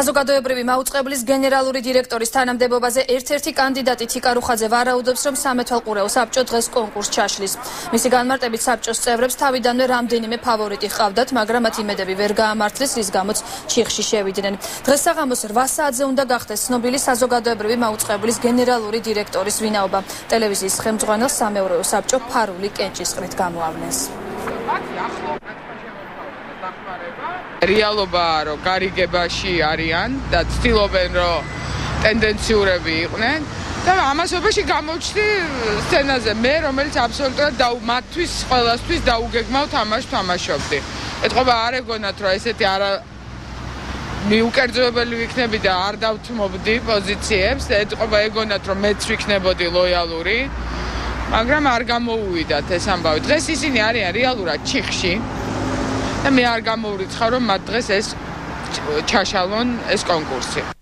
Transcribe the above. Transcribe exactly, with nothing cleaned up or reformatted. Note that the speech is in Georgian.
საზოგადოებრივი მაუწყებლის გენერალური დირექტორის თანამდებობაზე ერთ-ერთი კანდიდატი თიკა რუხაძე ვარაუდობს, რომ სამეთვალყურეო საბჭო დღეს კონკურსს ჩაშლის. მისი განმარტებით საბჭოს წევრებს თავიდანვე რამდენიმე ფავორიტი ჰყავდათ, მაგრამ მათ იმედები ვერ გაამართლეს, რის გამოც ჩიხში შევიდნენ. დღეს საღამოს რვა საათზე უნდა გახდეს ცნობილი საზოგადოებრივი მაუწყებლის გენერალური დირექტორის ვინაობა. ტელევიზიის ხელმძღვანელს სამეურვეო საბჭო ფარული კენჭისყრით გამოავლენს. რეალობაა, რომ გარიგებაში არიან და ცდილობენ, რომ ტენდენციურები იყვნენ და ამასობაში გამოჩნდი სცენაზე მე, რომელიც აბსოლუტურად მათთვის ყველასთვის დაუგეგმავ თამაშს თამაშობდი. ეთყობა არ ეგონათ, რომ ესეთი არა მიუკერძოებელი ვიქნები და არ დავთმობდი პოზიციებს, ეთყობა ეგონათ, რომ მეც ვიქნებოდი ლოიალური, მაგრამ არ გამოუვიდათ ეს ამბავი. დღეს ისინი არიან რეალურად ჩიხში. და მე არ გამოვრიცხავ, რომ მათ დღეს ეს ჩაშალონ ეს კონკურსი.